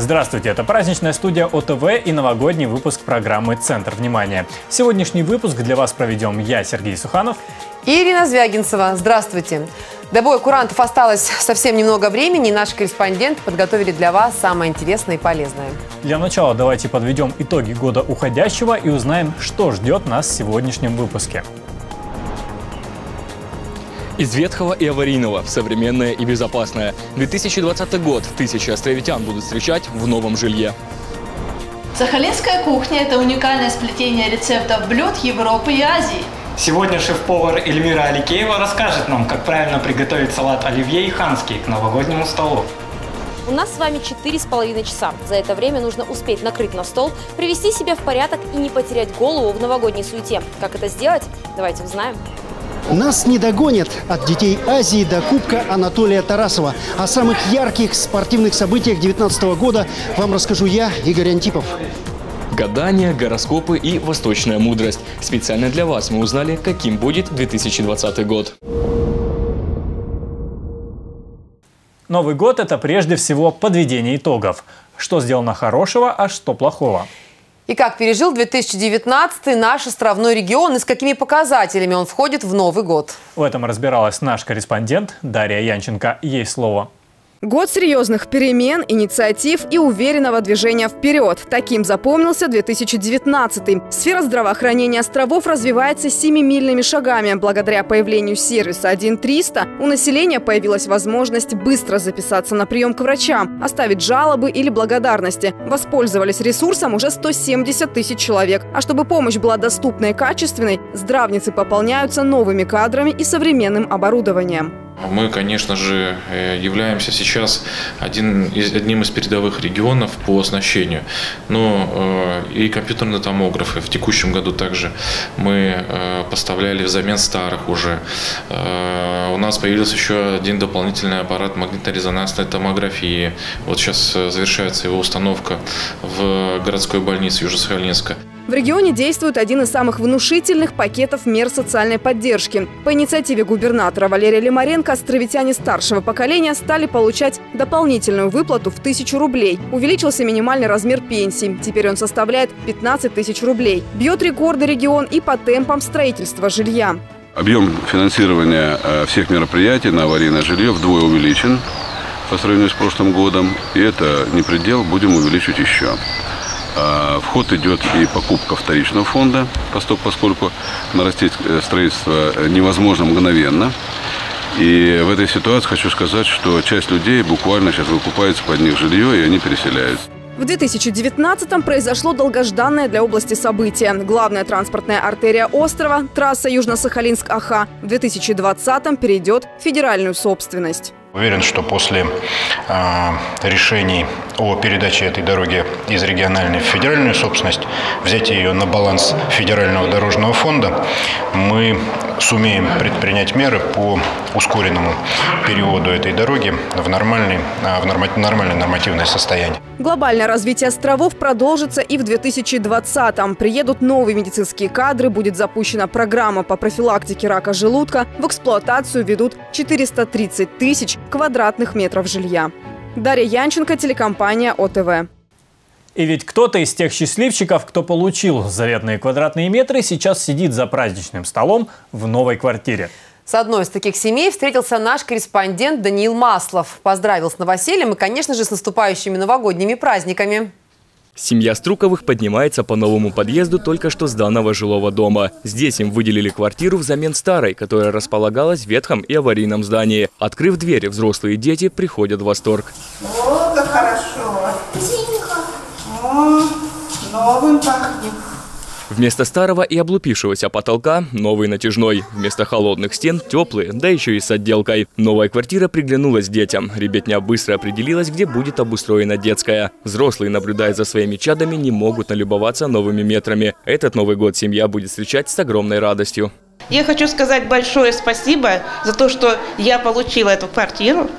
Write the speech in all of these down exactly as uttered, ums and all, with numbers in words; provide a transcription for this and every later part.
Здравствуйте, это праздничная студия О Тэ Вэ и новогодний выпуск программы «Центр внимания». Сегодняшний выпуск для вас проведем я, Сергей Суханов, и Ирина Звягинцева. Здравствуйте. До боя курантов осталось совсем немного времени, и наши корреспонденты подготовили для вас самое интересное и полезное. Для начала давайте подведем итоги года уходящего и узнаем, что ждет нас в сегодняшнем выпуске. Из ветхого и аварийного в современное и безопасное. две тысячи двадцатый год тысячи островитян будут встречать в новом жилье. Сахалинская кухня – это уникальное сплетение рецептов блюд Европы и Азии. Сегодня шеф-повар Эльмира Аликеева расскажет нам, как правильно приготовить салат оливье и ханский к новогоднему столу. У нас с вами четыре с половиной часа. За это время нужно успеть накрыть на стол, привести себя в порядок и не потерять голову в новогодней суете. Как это сделать? Давайте узнаем. Нас не догонят от детей Азии до Кубка Анатолия Тарасова. О самых ярких спортивных событиях две тысячи девятнадцатого года вам расскажу я, Игорь Антипов. Гадания, гороскопы и восточная мудрость. Специально для вас мы узнали, каким будет две тысячи двадцатый год. Новый год – это прежде всего подведение итогов. Что сделано хорошего, а что плохого. И как пережил две тысячи девятнадцатый наш островной регион и с какими показателями он входит в Новый год? В этом разбиралась наш корреспондент Дарья Янченко. Ей слово. Год серьезных перемен, инициатив и уверенного движения вперед. Таким запомнился две тысячи девятнадцатый. Сфера здравоохранения островов развивается семимильными шагами. Благодаря появлению сервиса один триста у населения появилась возможность быстро записаться на прием к врачам, оставить жалобы или благодарности. Воспользовались ресурсом уже сто семьдесят тысяч человек. А чтобы помощь была доступной и качественной, здравницы пополняются новыми кадрами и современным оборудованием. Мы, конечно же, являемся сейчас один из, одним из передовых регионов по оснащению. Но э, и компьютерные томографы в текущем году также мы э, поставляли взамен старых уже. Э, у нас появился еще один дополнительный аппарат магнитно-резонансной томографии. Вот сейчас завершается его установка в городской больнице Южно-Сахалинска. В регионе действует один из самых внушительных пакетов мер социальной поддержки. По инициативе губернатора Валерия Лимаренко островитяне старшего поколения стали получать дополнительную выплату в тысячу рублей. Увеличился минимальный размер пенсий. Теперь он составляет пятнадцать тысяч рублей. Бьет рекорды регион и по темпам строительства жилья. Объем финансирования всех мероприятий на аварийное жилье вдвое увеличен по сравнению с прошлым годом. И это не предел, будем увеличивать еще. В ход идет и покупка вторичного фонда, поскольку нарастить строительство невозможно мгновенно. И в этой ситуации хочу сказать, что часть людей буквально сейчас выкупается под них жилье, и они переселяются. В две тысячи девятнадцатом произошло долгожданное для области событие. Главная транспортная артерия острова, трасса Южно-Сахалинск-Аха, в две тысячи двадцатом перейдет в федеральную собственность. Уверен, что после э, решений о передаче этой дороги из региональной в федеральную собственность, взятия ее на баланс федерального дорожного фонда, мы сумеем предпринять меры по ускоренному переводу этой дороги в, нормальный, в нормальное нормативное состояние. Глобальное развитие островов продолжится и в две тысячи двадцатом. Приедут новые медицинские кадры, будет запущена программа по профилактике рака желудка, в эксплуатацию ведут четыреста тридцать тысяч квадратных метров жилья. Дарья Янченко, телекомпания О Тэ Вэ. И ведь кто-то из тех счастливчиков, кто получил заветные квадратные метры, сейчас сидит за праздничным столом в новой квартире. С одной из таких семей встретился наш корреспондент Даниил Маслов. Поздравил с новосельем и, конечно же, с наступающими новогодними праздниками. Семья Струковых поднимается по новому подъезду только что сданного жилого дома. Здесь им выделили квартиру взамен старой, которая располагалась в ветхом и аварийном здании. Открыв двери, взрослые дети приходят в восторг. О, как хорошо! О, новым пахнет. Вместо старого и облупившегося потолка – новый натяжной. Вместо холодных стен – теплые, да еще и с отделкой. Новая квартира приглянулась детям. Ребятня быстро определилась, где будет обустроена детская. Взрослые, наблюдая за своими чадами, не могут налюбоваться новыми метрами. Этот Новый год семья будет встречать с огромной радостью. Я хочу сказать большое спасибо за то, что я получила эту квартиру.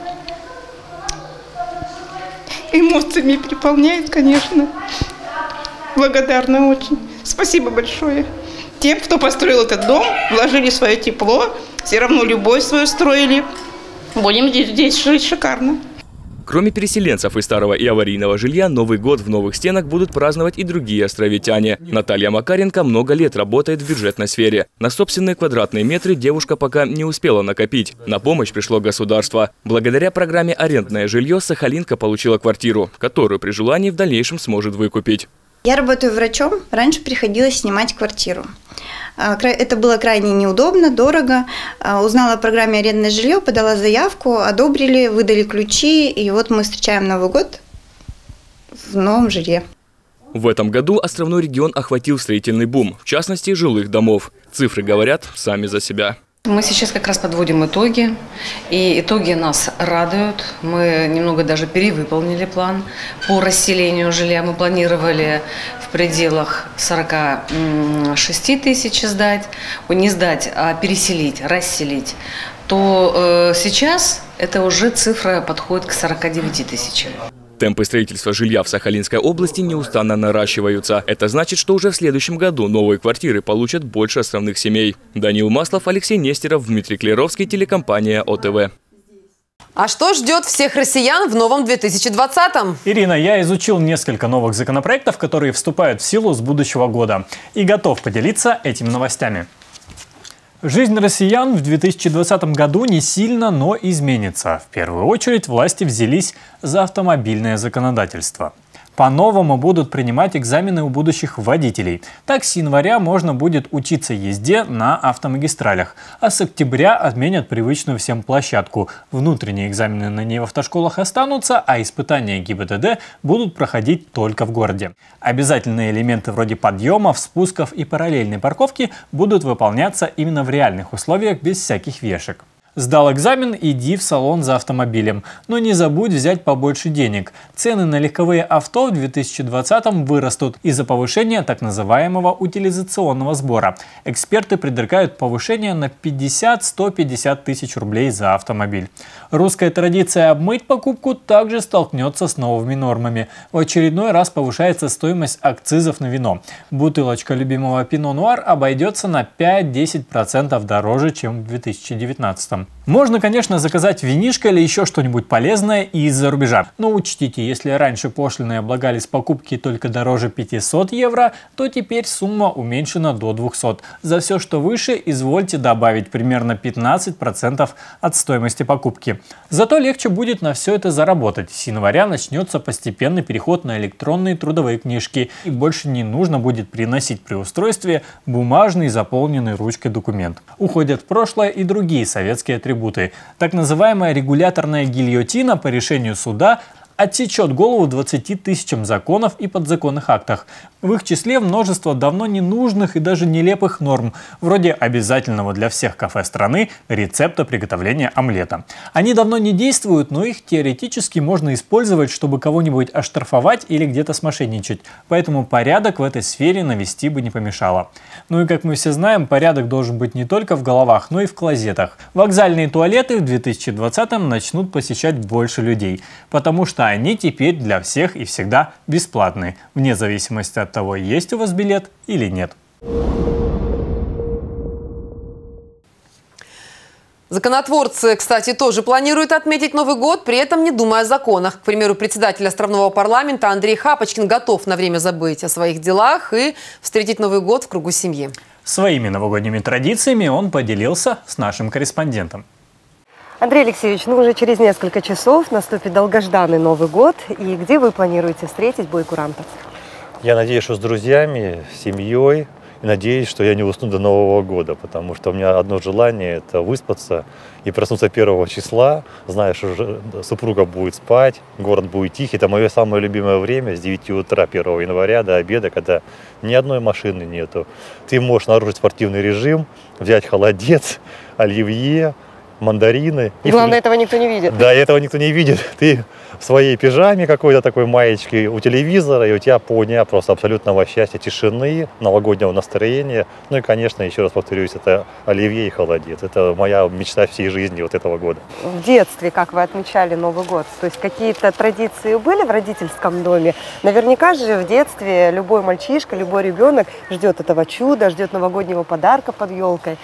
Эмоциями переполняет, конечно. Благодарна очень. Спасибо большое. Тем, кто построил этот дом, вложили свое тепло, все равно любовь свою строили. Будем здесь жить шикарно. Кроме переселенцев из старого и аварийного жилья, Новый год в новых стенах будут праздновать и другие островитяне. Наталья Макаренко много лет работает в бюджетной сфере. На собственные квадратные метры девушка пока не успела накопить. На помощь пришло государство. Благодаря программе «Арендное жилье» сахалинка получила квартиру, которую при желании в дальнейшем сможет выкупить. Я работаю врачом. Раньше приходилось снимать квартиру. Это было крайне неудобно, дорого. Узнала о программе «Арендное жилье», подала заявку, одобрили, выдали ключи. И вот мы встречаем Новый год в новом жилье. В этом году островной регион охватил строительный бум, в частности, жилых домов. Цифры говорят сами за себя. Мы сейчас как раз подводим итоги, и итоги нас радуют. Мы немного даже перевыполнили план по расселению жилья. Мы планировали в пределах сорока шести тысяч сдать, не сдать, а переселить, расселить. То э, сейчас эта уже цифра подходит к сорока девяти тысячам. Темпы строительства жилья в Сахалинской области неустанно наращиваются. Это значит, что уже в следующем году новые квартиры получат больше островных семей. Даниил Маслов, Алексей Нестеров, Дмитрий Клеровский, телекомпания О Тэ Вэ. А что ждет всех россиян в новом две тысячи двадцатом? Ирина, я изучил несколько новых законопроектов, которые вступают в силу с будущего года. И готов поделиться этими новостями. Жизнь россиян в две тысячи двадцатом году не сильно, но изменится. В первую очередь власти взялись за автомобильное законодательство. По-новому будут принимать экзамены у будущих водителей. Так, с января можно будет учиться езде на автомагистралях. А с октября отменят привычную всем площадку. Внутренние экзамены на ней в автошколах останутся, а испытания Гэ И Бэ Дэ Дэ будут проходить только в городе. Обязательные элементы вроде подъемов, спусков и параллельной парковки будут выполняться именно в реальных условиях, без всяких вешек. Сдал экзамен – иди в салон за автомобилем. Но не забудь взять побольше денег. Цены на легковые авто в две тысячи двадцатом вырастут из-за повышения так называемого утилизационного сбора. Эксперты предрекают повышение на пятьдесят — сто пятьдесят тысяч рублей за автомобиль. Русская традиция обмыть покупку также столкнется с новыми нормами. В очередной раз повышается стоимость акцизов на вино. Бутылочка любимого Пино Нуар обойдется на пять — десять процентов дороже, чем в две тысячи девятнадцатом. Можно, конечно, заказать винишко или еще что-нибудь полезное из-за рубежа. Но учтите, если раньше пошлины облагались покупки только дороже пятисот евро, то теперь сумма уменьшена до двухсот. За все, что выше, извольте добавить примерно пятнадцать процентов от стоимости покупки. Зато легче будет на все это заработать. С января начнется постепенный переход на электронные трудовые книжки. И больше не нужно будет приносить при устройстве бумажный заполненный ручкой документ. Уходят в прошлое и другие советские атрибуты. Так называемая регуляторная гильотина по решению суда отсечет голову двадцати тысячам законов и подзаконных актах. В их числе множество давно ненужных и даже нелепых норм, вроде обязательного для всех кафе страны рецепта приготовления омлета. Они давно не действуют, но их теоретически можно использовать, чтобы кого-нибудь оштрафовать или где-то смошенничать. Поэтому порядок в этой сфере навести бы не помешало. Ну и как мы все знаем, порядок должен быть не только в головах, но и в клозетах. Вокзальные туалеты в две тысячи двадцатом начнут посещать больше людей, потому что они теперь для всех и всегда бесплатные, вне зависимости от того, есть у вас билет или нет. Законотворцы, кстати, тоже планируют отметить Новый год, при этом не думая о законах. К примеру, председатель островного парламента Андрей Хапочкин готов на время забыть о своих делах и встретить Новый год в кругу семьи. Своими новогодними традициями он поделился с нашим корреспондентом. Андрей Алексеевич, ну уже через несколько часов наступит долгожданный Новый год. И где вы планируете встретить бойкурантов? Я надеюсь, что с друзьями, с семьей. И надеюсь, что я не усну до Нового года, потому что у меня одно желание – это выспаться и проснуться первого числа, зная, что супруга будет спать, город будет тихий. Это мое самое любимое время с девяти утра первого января до обеда, когда ни одной машины нету. Ты можешь нарушить спортивный режим, взять холодец, оливье, мандарины. Главное, этого никто не видит. Да, этого никто не видит. Ты в своей пижаме какой-то такой маечке у телевизора, и у тебя полдня просто абсолютного счастья, тишины, новогоднего настроения. Ну и, конечно, еще раз повторюсь, это оливье и холодец. Это моя мечта всей жизни вот этого года. В детстве, как вы отмечали Новый год? То есть какие-то традиции были в родительском доме? Наверняка же в детстве любой мальчишка, любой ребенок ждет этого чуда, ждет новогоднего подарка под елкой.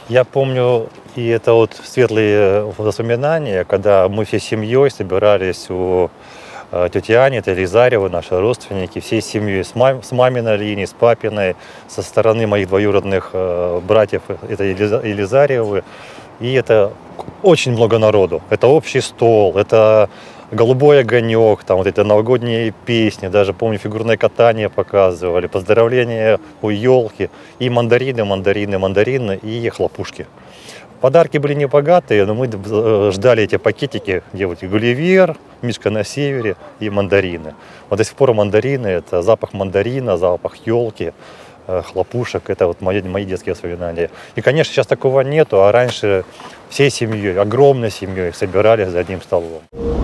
Я помню, и это вот светлые воспоминания, когда мы всей семьей собирались у тети Ани, это Елизаревы, наши родственники, всей семьей, с, мам, с маминой линии, с папиной, со стороны моих двоюродных э, братьев, это Елизаревы. И это очень много народу. Это общий стол, это голубой огонек, там вот эти новогодние песни, даже помню, фигурное катание показывали, поздравления у елки, и мандарины, мандарины, мандарины, и хлопушки. Подарки были не богатые, но мы ждали эти пакетики, где вот Гулливер, Мишка на севере и мандарины. Вот до сих пор мандарины, это запах мандарина, запах елки, хлопушек, это вот мои, мои детские воспоминания. И, конечно, сейчас такого нету, а раньше всей семьей, огромной семьей собирались за одним столом.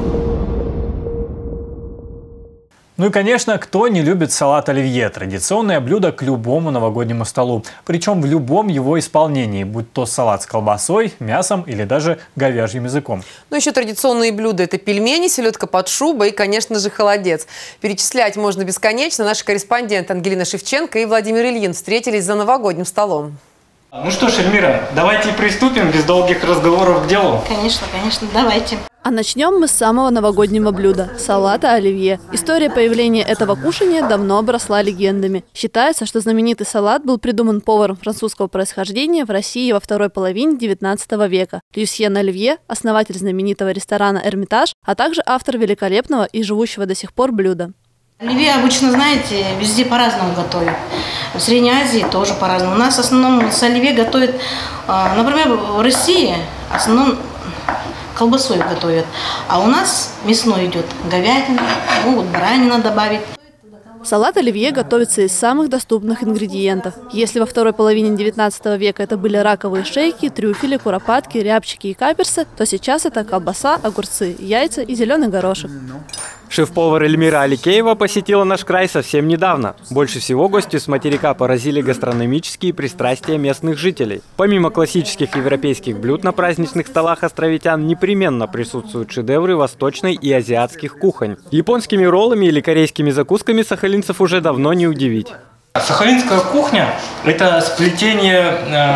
Ну и, конечно, кто не любит салат оливье – традиционное блюдо к любому новогоднему столу. Причем в любом его исполнении, будь то салат с колбасой, мясом или даже говяжьим языком. Ну еще традиционные блюда – это пельмени, селедка под шубой и, конечно же, холодец. Перечислять можно бесконечно. Наши корреспонденты Ангелина Шевченко и Владимир Ильин встретились за новогодним столом. Ну что ж, Эльмира, давайте приступим без долгих разговоров к делу. Конечно, конечно, давайте. А начнем мы с самого новогоднего блюда – салата оливье. История появления этого кушания давно обросла легендами. Считается, что знаменитый салат был придуман поваром французского происхождения в России во второй половине девятнадцатого века. Люсьен Оливье – основатель знаменитого ресторана «Эрмитаж», а также автор великолепного и живущего до сих пор блюда. Оливье обычно, знаете, везде по-разному готовят. В Средней Азии тоже по-разному. У нас в основном с оливье готовят, например, в России в основном колбасой готовят, а у нас мясной идет говядина, могут баранина добавить. Салат оливье готовится из самых доступных ингредиентов. Если во второй половине девятнадцатого века это были раковые шейки, трюфели, куропатки, рябчики и каперсы, то сейчас это колбаса, огурцы, яйца и зеленый горошек. Шеф-повар Эльмира Аликеева посетила наш край совсем недавно. Больше всего гостю с материка поразили гастрономические пристрастия местных жителей. Помимо классических европейских блюд на праздничных столах островитян непременно присутствуют шедевры восточной и азиатских кухонь. Японскими роллами или корейскими закусками сахалинцев уже давно не удивить. Сахалинская кухня – это сплетение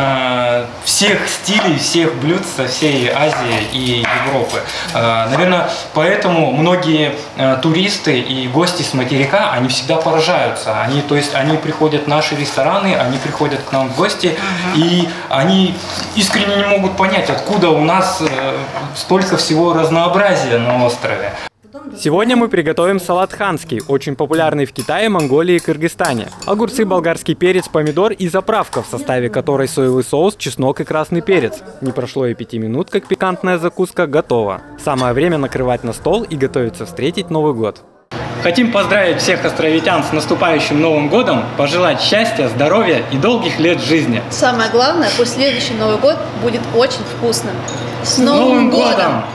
э, всех стилей, всех блюд со всей Азии и Европы. Э, наверное, поэтому многие э, туристы и гости с материка, они всегда поражаются. Они, то есть, они приходят в наши рестораны, они приходят к нам в гости, uh-huh. и они искренне не могут понять, откуда у нас э, столько всего разнообразия на острове. Сегодня мы приготовим салат ханский, очень популярный в Китае, Монголии и Кыргызстане. Огурцы, болгарский перец, помидор и заправка, в составе которой соевый соус, чеснок и красный перец. Не прошло и пяти минут, как пикантная закуска готова. Самое время накрывать на стол и готовиться встретить Новый год. Хотим поздравить всех островитян с наступающим Новым годом, пожелать счастья, здоровья и долгих лет жизни. Самое главное, пусть следующий Новый год будет очень вкусным. С Новым годом!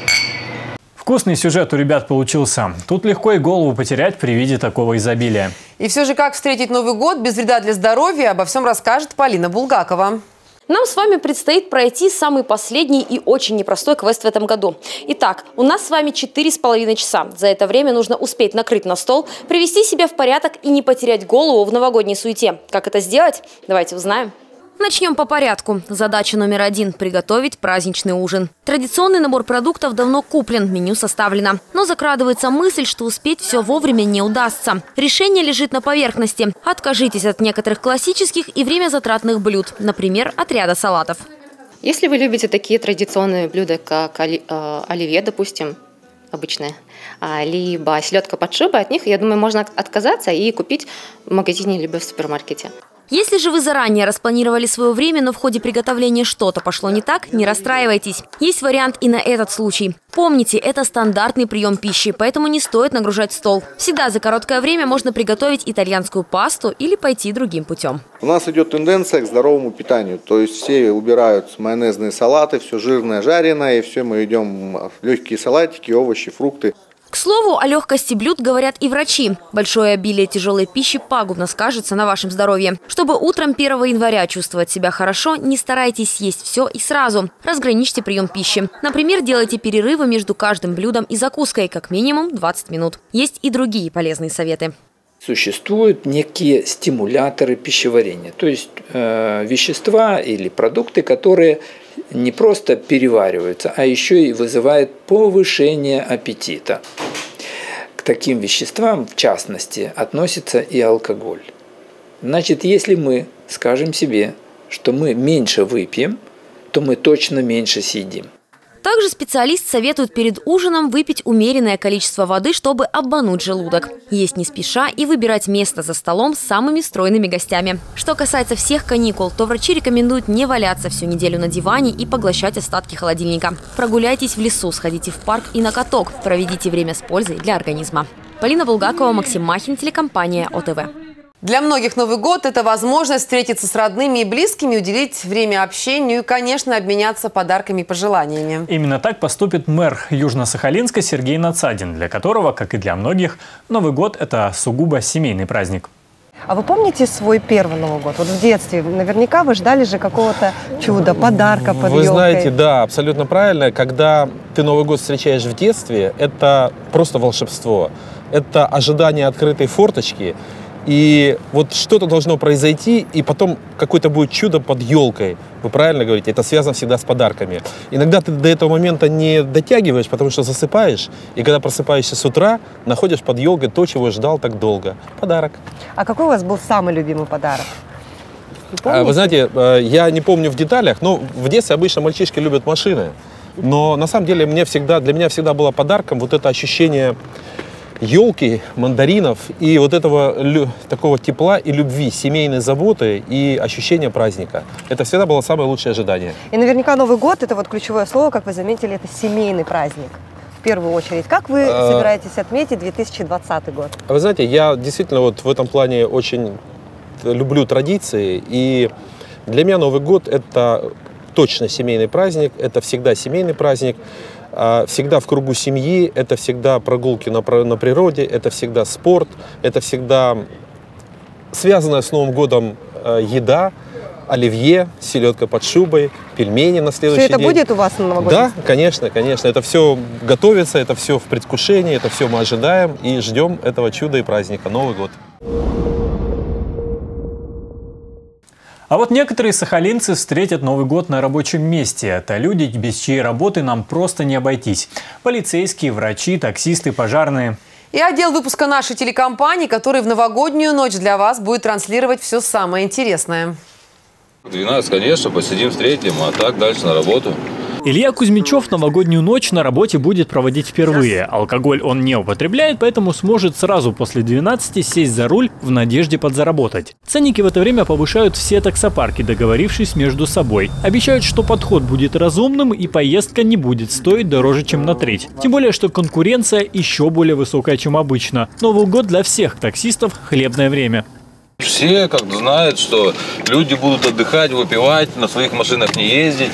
Вкусный сюжет у ребят получился. Тут легко и голову потерять при виде такого изобилия. И все же, как встретить Новый год без вреда для здоровья, обо всем расскажет Полина Булгакова. Нам с вами предстоит пройти самый последний и очень непростой квест в этом году. Итак, у нас с вами четыре с половиной часа. За это время нужно успеть накрыть на стол, привести себя в порядок и не потерять голову в новогодней суете. Как это сделать? Давайте узнаем. Начнем по порядку. Задача номер один – приготовить праздничный ужин. Традиционный набор продуктов давно куплен, меню составлено. Но закрадывается мысль, что успеть все вовремя не удастся. Решение лежит на поверхности. Откажитесь от некоторых классических и времязатратных блюд, например, от ряда салатов. Если вы любите такие традиционные блюда, как оли, э, оливье, допустим, обычное, либо селедка под шубой, от них, я думаю, можно отказаться и купить в магазине либо в супермаркете. Если же вы заранее распланировали свое время, но в ходе приготовления что-то пошло не так, не расстраивайтесь. Есть вариант и на этот случай. Помните, это стандартный прием пищи, поэтому не стоит нагружать стол. Всегда за короткое время можно приготовить итальянскую пасту или пойти другим путем. У нас идет тенденция к здоровому питанию. То есть все убирают майонезные салаты, все жирное, жареное, и все мы идем в легкие салатики, овощи, фрукты. К слову, о легкости блюд говорят и врачи. Большое обилие тяжелой пищи пагубно скажется на вашем здоровье. Чтобы утром первого января чувствовать себя хорошо, не старайтесь есть все и сразу. Разграничьте прием пищи. Например, делайте перерывы между каждым блюдом и закуской, как минимум двадцать минут. Есть и другие полезные советы. Существуют некие стимуляторы пищеварения, то есть э, вещества или продукты, которые не просто перевариваются, а еще и вызывают повышение аппетита. К таким веществам, в частности, относится и алкоголь. Значит, если мы скажем себе, что мы меньше выпьем, то мы точно меньше съедим. Также специалист советует перед ужином выпить умеренное количество воды, чтобы обмануть желудок. Есть не спеша и выбирать место за столом с самыми стройными гостями. Что касается всех каникул, то врачи рекомендуют не валяться всю неделю на диване и поглощать остатки холодильника. Прогуляйтесь в лесу, сходите в парк и на каток. Проведите время с пользой для организма. Полина Булгакова, Максим Махин, телекомпания О Тэ Вэ. Для многих Новый год – это возможность встретиться с родными и близкими, уделить время общению и, конечно, обменяться подарками и пожеланиями. Именно так поступит мэр Южно-Сахалинска Сергей Нацадин, для которого, как и для многих, Новый год – это сугубо семейный праздник. А вы помните свой первый Новый год? Вот в детстве наверняка вы ждали же какого-то чуда, подарка под Вы елкой. знаете, да, абсолютно правильно. Когда ты Новый год встречаешь в детстве, это просто волшебство. Это ожидание открытой форточки. И вот что-то должно произойти, и потом какое-то будет чудо под елкой. Вы правильно говорите, это связано всегда с подарками. Иногда ты до этого момента не дотягиваешь, потому что засыпаешь, и когда просыпаешься с утра, находишь под елкой то, чего ждал так долго. Подарок. А какой у вас был самый любимый подарок? Вы, Вы знаете, я не помню в деталях, но в детстве обычно мальчишки любят машины. Но на самом деле мне всегда, для меня всегда было подарком вот это ощущение елки, мандаринов и вот этого такого тепла и любви, семейной заботы и ощущения праздника. Это всегда было самое лучшее ожидание. И наверняка Новый год – это вот ключевое слово, как вы заметили, это семейный праздник. В первую очередь. Как вы а... собираетесь отметить две тысячи двадцатый год? Вы знаете, я действительно вот в этом плане очень люблю традиции. И для меня Новый год – это точно семейный праздник, это всегда семейный праздник. Всегда в кругу семьи, это всегда прогулки на, на природе, это всегда спорт, это всегда связанная с Новым годом еда, оливье, селедка под шубой, пельмени на следующий день. Все это будет у вас на Новогодний? Да, конечно, конечно. Это все готовится, это все в предвкушении, это все мы ожидаем и ждем этого чуда и праздника Новый год. А вот некоторые сахалинцы встретят Новый год на рабочем месте. Это люди, без чьей работы нам просто не обойтись. Полицейские, врачи, таксисты, пожарные. И отдел выпуска нашей телекомпании, который в новогоднюю ночь для вас будет транслировать все самое интересное. двенадцать, конечно, посидим, встретим, а так дальше на работу. Илья Кузьмичев новогоднюю ночь на работе будет проводить впервые. Алкоголь он не употребляет, поэтому сможет сразу после двенадцати сесть за руль в надежде подзаработать. Ценники в это время повышают все таксопарки, договорившись между собой. Обещают, что подход будет разумным и поездка не будет стоить дороже, чем на треть. Тем более, что конкуренция еще более высокая, чем обычно. Новый год для всех таксистов – хлебное время. Все как бы знают, что люди будут отдыхать, выпивать, на своих машинах не ездить.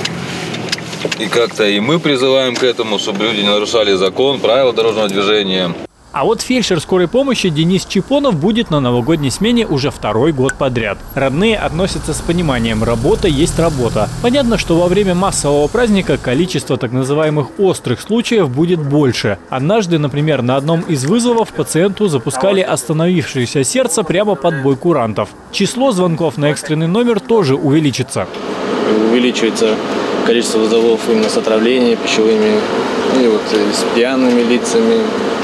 И как-то и мы призываем к этому, чтобы люди не нарушали закон, правила дорожного движения. А вот фельдшер скорой помощи Денис Чипонов будет на новогодней смене уже второй год подряд. Родные относятся с пониманием: работа есть работа. Понятно, что во время массового праздника количество так называемых острых случаев будет больше. Однажды, например, на одном из вызовов пациенту запускали остановившееся сердце прямо под бой курантов. Число звонков на экстренный номер тоже увеличится. Увеличивается количество вызовов именно с отравлениями пищевыми, и вот с пьяными лицами,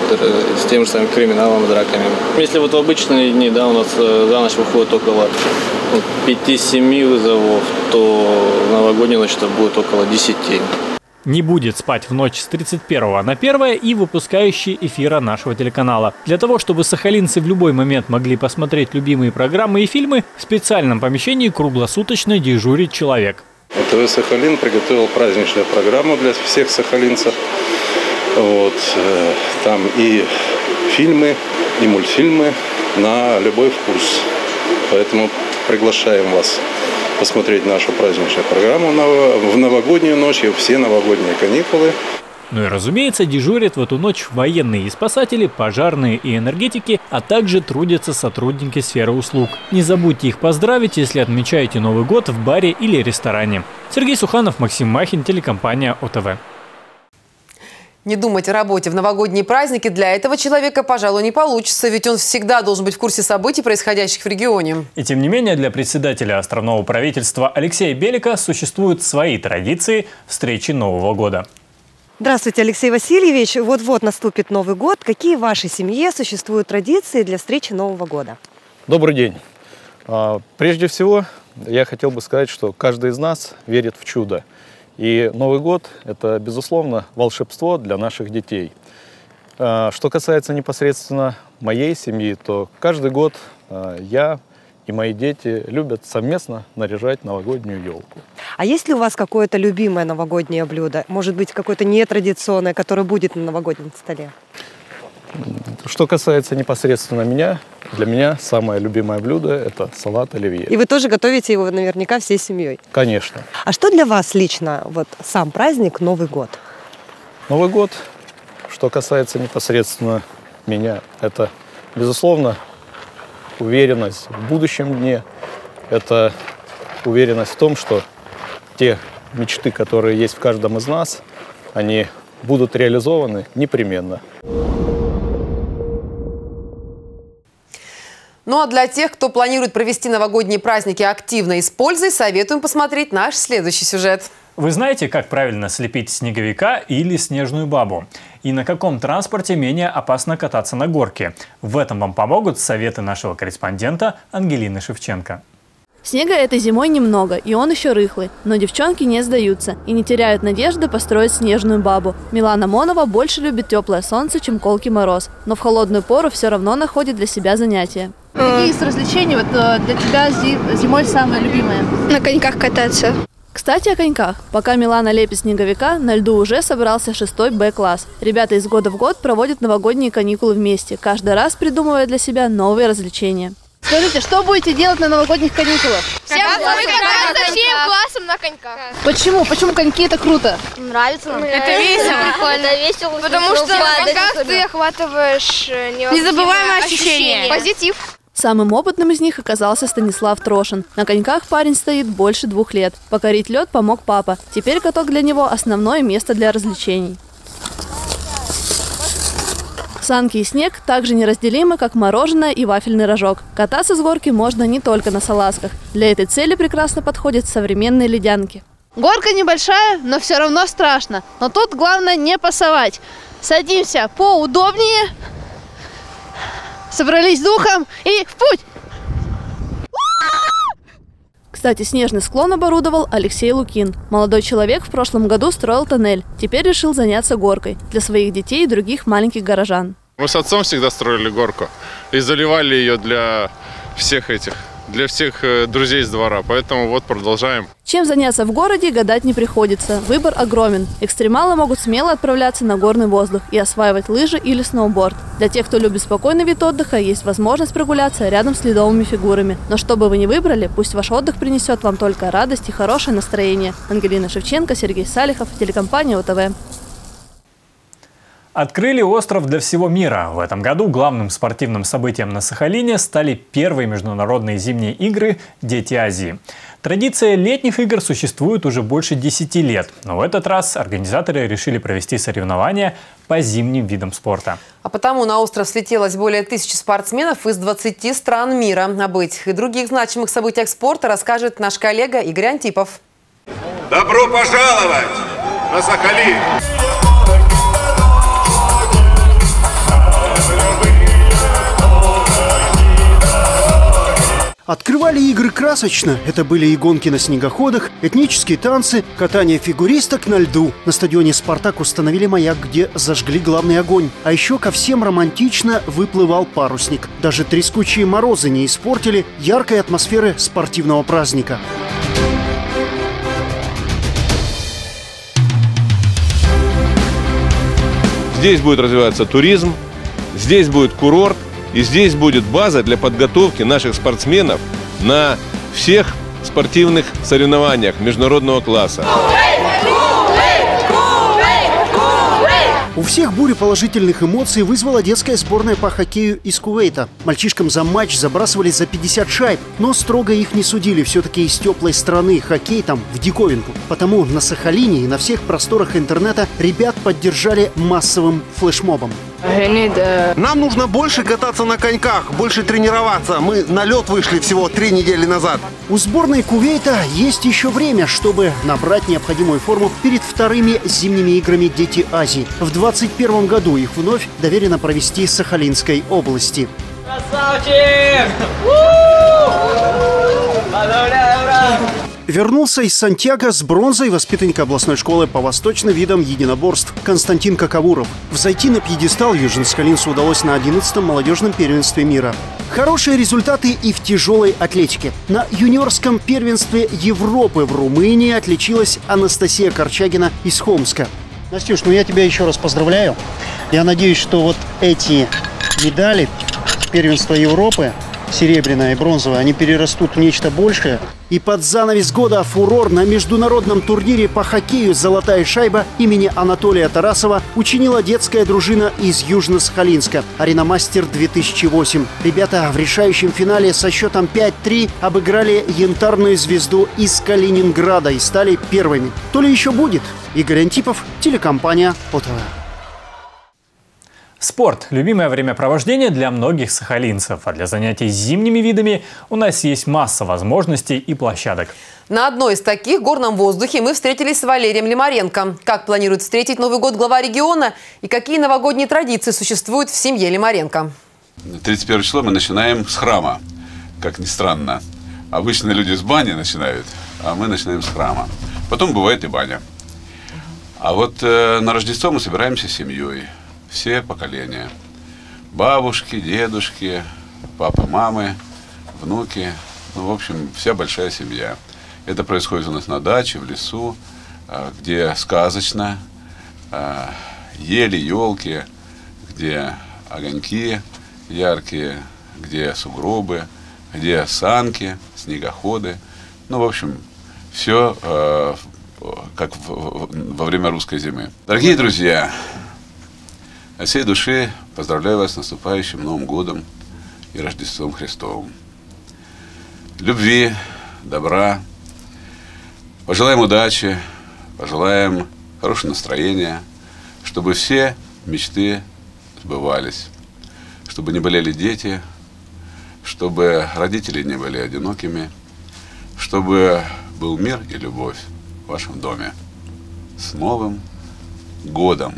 с тем же самым криминалом, драками. Если вот в обычные дни, да, у нас за ночь выходит около пяти-семи вызовов, то в новогоднюю ночь это будет около десяти. Не будет спать в ночь с тридцать первого на первое и выпускающий эфира нашего телеканала. Для того, чтобы сахалинцы в любой момент могли посмотреть любимые программы и фильмы, в специальном помещении круглосуточно дежурит человек. О Тэ Вэ Сахалин приготовил праздничную программу для всех сахалинцев. Вот, там и фильмы, и мультфильмы на любой вкус. Поэтому приглашаем вас посмотреть нашу праздничную программу в новогоднюю ночь и все новогодние каникулы. Ну и, разумеется, дежурят в эту ночь военные и спасатели, пожарные и энергетики, а также трудятся сотрудники сферы услуг. Не забудьте их поздравить, если отмечаете Новый год в баре или ресторане. Сергей Суханов, Максим Махин, телекомпания О Тэ Вэ. Не думать о работе в новогодние праздники для этого человека, пожалуй, не получится, ведь он всегда должен быть в курсе событий, происходящих в регионе. И тем не менее, для председателя островного правительства Алексея Белика существуют свои традиции встречи Нового года. Здравствуйте, Алексей Васильевич. Вот-вот наступит Новый год. Какие в вашей семье существуют традиции для встречи Нового года? Добрый день. Прежде всего, я хотел бы сказать, что каждый из нас верит в чудо. И Новый год – это, безусловно, волшебство для наших детей. Что касается непосредственно моей семьи, то каждый год я и мои дети любят совместно наряжать новогоднюю елку. А есть ли у вас какое-то любимое новогоднее блюдо? Может быть, какое-то нетрадиционное, которое будет на новогоднем столе? Что касается непосредственно меня, для меня самое любимое блюдо – это салат оливье. И вы тоже готовите его наверняка всей семьей? Конечно. А что для вас лично вот сам праздник Новый год? Новый год, что касается непосредственно меня, это, безусловно, уверенность в будущем дне. Это уверенность в том, что те мечты, которые есть в каждом из нас, они будут реализованы непременно. Ну а для тех, кто планирует провести новогодние праздники активно и с пользой, советуем посмотреть наш следующий сюжет. Вы знаете, как правильно слепить снеговика или снежную бабу? И на каком транспорте менее опасно кататься на горке? В этом вам помогут советы нашего корреспондента Ангелины Шевченко. Снега этой зимой немного, и он еще рыхлый. Но девчонки не сдаются и не теряют надежды построить снежную бабу. Милана Монова больше любит теплое солнце, чем колкий мороз. Но в холодную пору все равно находит для себя занятия. Какие из развлечений вот, для тебя зимой самые любимые? На коньках кататься. Кстати, о коньках. Пока Милана лепит снеговика, на льду уже собрался шестой Б-класс. Ребята из года в год проводят новогодние каникулы вместе, каждый раз придумывая для себя новые развлечения. Скажите, что будете делать на новогодних каникулах? Всем кататься всем классом на коньках. Почему? Почему коньки это круто? Нравится нам. Это весело. Прикольно. Это весело. Потому что на коньках ты охватываешь незабываемое ощущение. Позитив. Самым опытным из них оказался Станислав Трошин. На коньках парень стоит больше двух лет. Покорить лед помог папа. Теперь каток для него – основное место для развлечений. Санки и снег также неразделимы, как мороженое и вафельный рожок. Кататься с горки можно не только на салазках. Для этой цели прекрасно подходят современные ледянки. Горка небольшая, но все равно страшно. Но тут главное не пасовать. Садимся поудобнее. Собрались духом и в путь! Кстати, снежный склон оборудовал Алексей Лукин. Молодой человек в прошлом году строил тоннель. Теперь решил заняться горкой для своих детей и других маленьких горожан. Мы с отцом всегда строили горку и заливали ее для всех этих, для всех друзей с двора. Поэтому вот продолжаем. Чем заняться в городе, гадать не приходится. Выбор огромен. Экстремалы могут смело отправляться на горный воздух и осваивать лыжи или сноуборд. Для тех, кто любит спокойный вид отдыха, есть возможность прогуляться рядом с ледовыми фигурами. Но что бы вы ни выбрали, пусть ваш отдых принесет вам только радость и хорошее настроение. Ангелина Шевченко, Сергей Салихов, телекомпания О Т В. Открыли остров для всего мира. В этом году главным спортивным событием на Сахалине стали первые международные зимние игры «Дети Азии». Традиция летних игр существует уже больше десяти лет. Но в этот раз организаторы решили провести соревнования по зимним видам спорта. А потому на остров слетелось более тысячи спортсменов из двадцати стран мира. Об этих и других значимых событиях спорта расскажет наш коллега Игорь Антипов. Добро пожаловать на Сахалин! Открывали игры красочно. Это были и гонки на снегоходах, этнические танцы, катание фигуристок на льду. На стадионе «Спартак» установили маяк, где зажгли главный огонь. А еще ко всем романтично выплывал парусник. Даже трескучие морозы не испортили яркой атмосферы спортивного праздника. Здесь будет развиваться туризм, здесь будет курорт. И здесь будет база для подготовки наших спортсменов на всех спортивных соревнованиях международного класса. У всех бурю положительных эмоций вызвала детская сборная по хоккею из Кувейта. Мальчишкам за матч забрасывали за пятьдесят шайб, но строго их не судили. Все-таки из теплой страны хоккей там в диковинку. Потому на Сахалине и на всех просторах интернета ребят поддержали массовым флешмобом. Нам нужно больше кататься на коньках, больше тренироваться. Мы на лед вышли всего три недели назад. У сборной Кувейта есть еще время, чтобы набрать необходимую форму перед вторыми зимними играми «Дети Азии». В двадцать первом году их вновь доверено провести Сахалинской области. Красавчик! Поздравляю, ура! Вернулся из Сантьяго с бронзой воспитанник областной школы по восточным видам единоборств Константин Кокавуров. Взойти на пьедестал южно-сахалинцу удалось на одиннадцатом молодежном первенстве мира. Хорошие результаты и в тяжелой атлетике. На юниорском первенстве Европы в Румынии отличилась Анастасия Корчагина из Хомска. Настюш, ну я тебя еще раз поздравляю. Я надеюсь, что вот эти медали первенства Европы, серебряная и бронзовая, они перерастут в нечто большее. И под занавес года фурор на международном турнире по хоккею «Золотая шайба» имени Анатолия Тарасова учинила детская дружина из Южно-Сахалинска «Аренамастер две тысячи восемь». Ребята в решающем финале со счетом пять-три обыграли янтарную звезду из Калининграда и стали первыми. То ли еще будет. Игорь Антипов, телекомпания ОТВ. Спорт – любимое времяпровождение для многих сахалинцев, а для занятий с зимними видами у нас есть масса возможностей и площадок. На одной из таких в горном воздухе мы встретились с Валерием Лимаренко. Как планирует встретить Новый год глава региона и какие новогодние традиции существуют в семье Лимаренко? тридцать первое число мы начинаем с храма, как ни странно. Обычно люди с бани начинают, а мы начинаем с храма. Потом бывает и баня. А вот э, на Рождество мы собираемся с семьей. Все поколения. Бабушки, дедушки, папы, мамы, внуки. Ну, в общем, вся большая семья. Это происходит у нас на даче, в лесу, где сказочно. Ели, елки, где огоньки яркие, где сугробы, где санки, снегоходы. Ну, в общем, все как во время русской зимы. Дорогие друзья, от всей души поздравляю вас с наступающим Новым годом и Рождеством Христовым. Любви, добра, пожелаем удачи, пожелаем хорошего настроения, чтобы все мечты сбывались, чтобы не болели дети, чтобы родители не были одинокими, чтобы был мир и любовь в вашем доме. С Новым годом!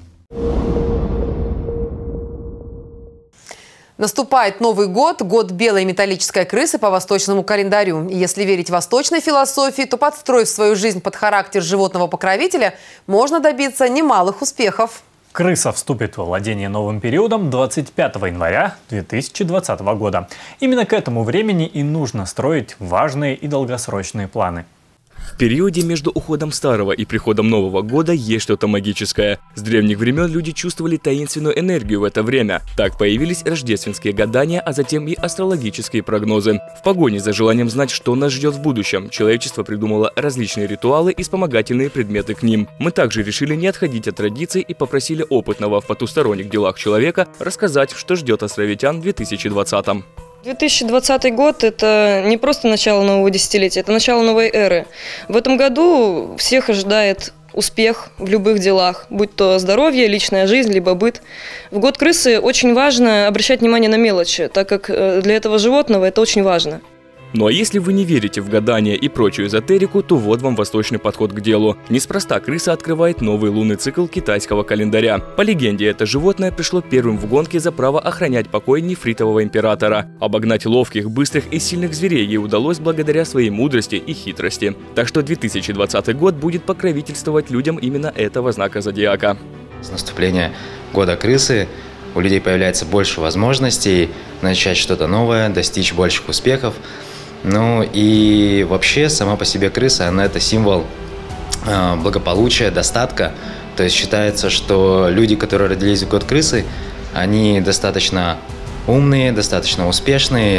Наступает Новый год, год белой металлической крысы по восточному календарю. И если верить восточной философии, то, подстроив свою жизнь под характер животного-покровителя, можно добиться немалых успехов. Крыса вступит во владение новым периодом двадцать пятого января две тысячи двадцатого года. Именно к этому времени и нужно строить важные и долгосрочные планы. В периоде между уходом старого и приходом Нового года есть что-то магическое. С древних времен люди чувствовали таинственную энергию в это время. Так появились рождественские гадания, а затем и астрологические прогнозы. В погоне за желанием знать, что нас ждет в будущем, человечество придумало различные ритуалы и вспомогательные предметы к ним. Мы также решили не отходить от традиций и попросили опытного в потусторонних делах человека рассказать, что ждет островитян в две тысячи двадцатом. две тысячи двадцатый год – это не просто начало нового десятилетия, это начало новой эры. В этом году всех ожидает успех в любых делах, будь то здоровье, личная жизнь, либо быт. В год крысы очень важно обращать внимание на мелочи, так как для этого животного это очень важно. Ну а если вы не верите в гадания и прочую эзотерику, то вот вам восточный подход к делу. Неспроста крыса открывает новый лунный цикл китайского календаря. По легенде, это животное пришло первым в гонке за право охранять покой нефритового императора. Обогнать ловких, быстрых и сильных зверей ей удалось благодаря своей мудрости и хитрости. Так что две тысячи двадцатый год будет покровительствовать людям именно этого знака зодиака. С наступления года крысы у людей появляется больше возможностей начать что-то новое, достичь больших успехов. Ну и вообще сама по себе крыса, она это символ э, благополучия, достатка. То есть считается, что люди, которые родились в год крысы, они достаточно умные, достаточно успешные.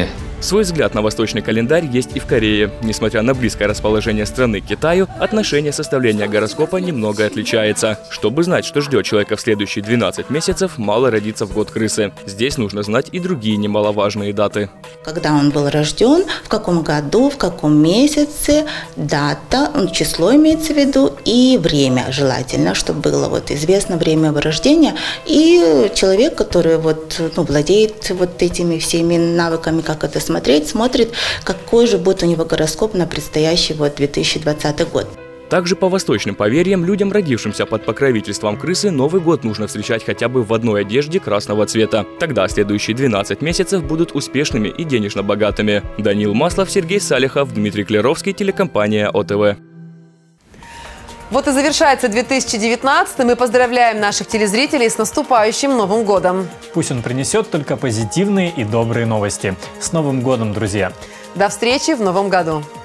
Свой взгляд на восточный календарь есть и в Корее. Несмотря на близкое расположение страны к Китаю, отношение составления гороскопа немного отличается. Чтобы знать, что ждет человека в следующие двенадцать месяцев, мало родиться в год крысы. Здесь нужно знать и другие немаловажные даты. Когда он был рожден, в каком году, в каком месяце, дата, число имеется в виду и время желательно, чтобы было вот известно время его рождения. И человек, который вот, ну, владеет вот этими всеми навыками, как это смотреть, смотрит, какой же будет у него гороскоп на предстоящий вот две тысячи двадцатый год. Также по восточным поверьям, людям, родившимся под покровительством крысы, Новый год нужно встречать хотя бы в одной одежде красного цвета. Тогда следующие двенадцать месяцев будут успешными и денежно богатыми. Данил Маслов, Сергей Салихов, Дмитрий Клеровский, телекомпания О Тэ Вэ. Вот и завершается две тысячи девятнадцатый. Мы поздравляем наших телезрителей с наступающим Новым годом. Пусть он принесет только позитивные и добрые новости. С Новым годом, друзья! До встречи в Новом году!